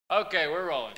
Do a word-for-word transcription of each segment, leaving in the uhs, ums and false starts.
Okay, we're rolling.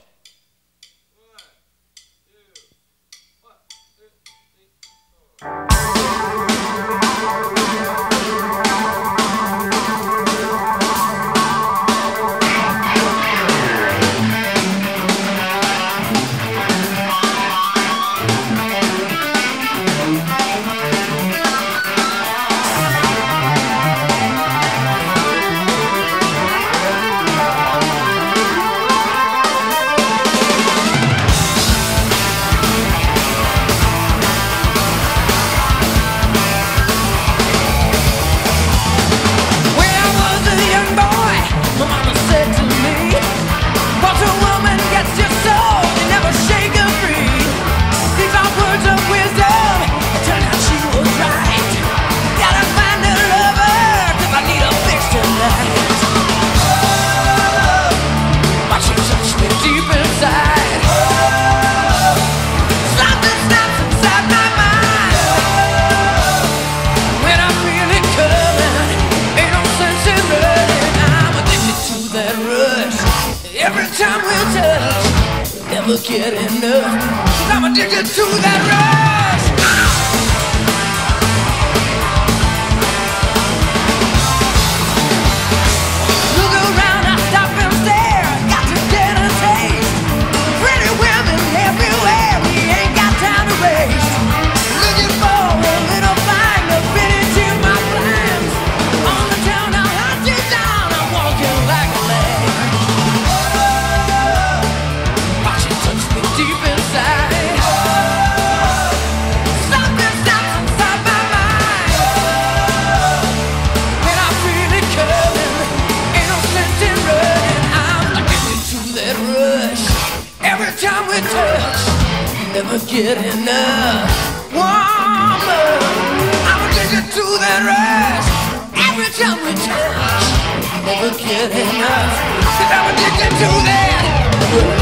Every time we touch, never get enough. 'Cause I'm addicted to that rush. Look around, I stop and stare. Got to get a taste. Pretty women everywhere, we ain't got time to waste. Looking for a little find to fit into my plans. On the town, I'll hunt you down. I'm walking like a man. Deep inside, something stops inside my mind. When I'm really coming, ain't no sense in running. I'm addicted to that rush. Every time we touch, never get enough. Woman, I'm addicted to that rush. Every time we touch, never get enough. 'Cause I'm addicted to that rush.